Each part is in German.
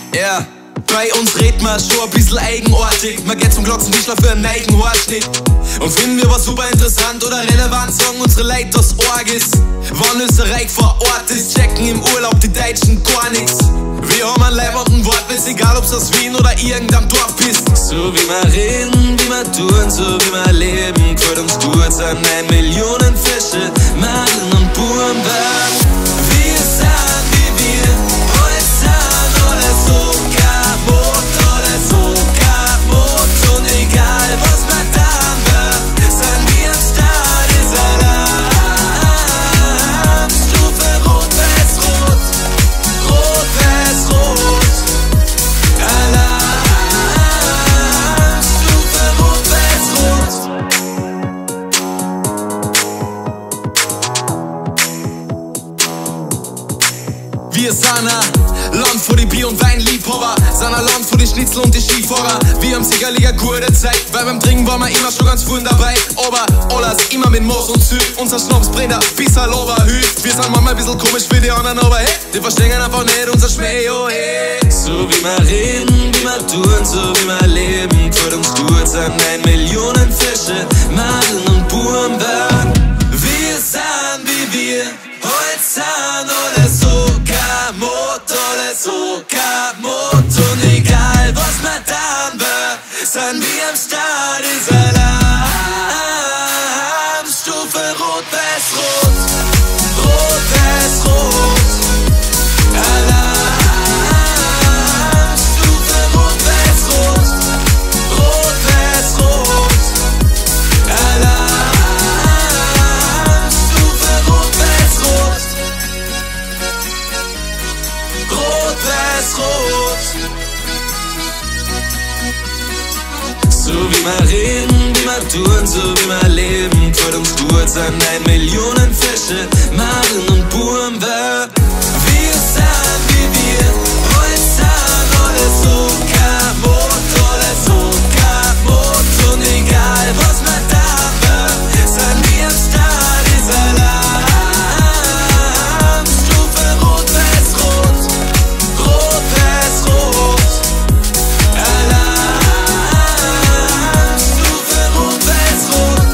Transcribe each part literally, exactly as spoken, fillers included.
Ja, yeah. Bei uns redet man schon ein bisschen eigenartig. Man geht zum Glockenwischler für einen neuen Haarschnitt. Und finden wir was super interessant oder relevant, sagen unsere Leute, dass Org ist. Wann Österreich vor Ort ist, checken im Urlaub die Deutschen gar nix. Wir haben einen leibenden Wortwitz, egal ob's aus Wien oder irgendeinem Dorf bist. So wie wir reden, wie wir tun, so wie wir leben, gefällt uns gut, sind ein Millionen Fische, Madeln und Buben. Wir sind wie wir, heute sind alle so kaputt, alle so kaputt. Und egal was wir dann wird, sind wir am Start, ist Alarm. Stufe rot, weiß, rot, rot, weiß, rot. Alarm, Stufe rot, weiß, rot. Wir sind ein Land für die Bier- und Weinliebhaber, sind ein Land für die Schnitzel und die Skifahrer. Wir haben sicherlich eine gute Zeit, weil beim Trinken waren wir immer schon ganz vorn dabei. Aber alles immer mit Moos und Süd, unser Schnaps brennt ein bisschen Oberhüt. Wir sind manchmal ein bisschen komisch für die anderen, aber hey, die verstehen einfach nicht unser Schmäh, oh hey. So wie wir reden, wie wir tun, so wie wir leben, gefällt uns gut, sind ein Millionen Fische, Madeln und Buben. Wir sind wie wir, heute sind alle so kaputt, alle so kaputt. Und egal was wir dann wird, sind wir am Start, ist Alarm. Stufe rot, weiß, rot, rot, weiß, rot. Alarm. Stufe rot, weiß, rot, rot, weiß, rot. Alarm. Stufe rot, weiß, rot, rot, weiß, rot. So wie wir reden, wie wir tun, so wie wir leben, gefällt uns gut, sind ein Millionen Fische, Madeln und Buben. Wir sind wie wir, heute sind alle so kaputt, alle so kaputt. Und egal was wir da wird, sind wir am Start, ist Alarm. Stufe rot, weiß, rot, rot, weiß, rot. Alarm. Stufe rot, weiß, rot.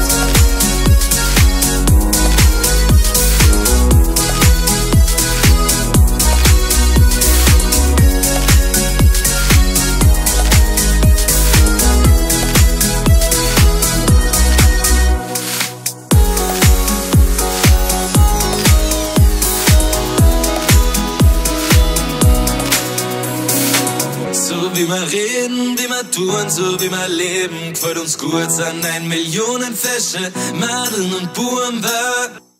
So wie wir reden, wie wir tun, so wie wir leben, gefällt uns gut, sind ein Millionen Fische, Madeln und Buben.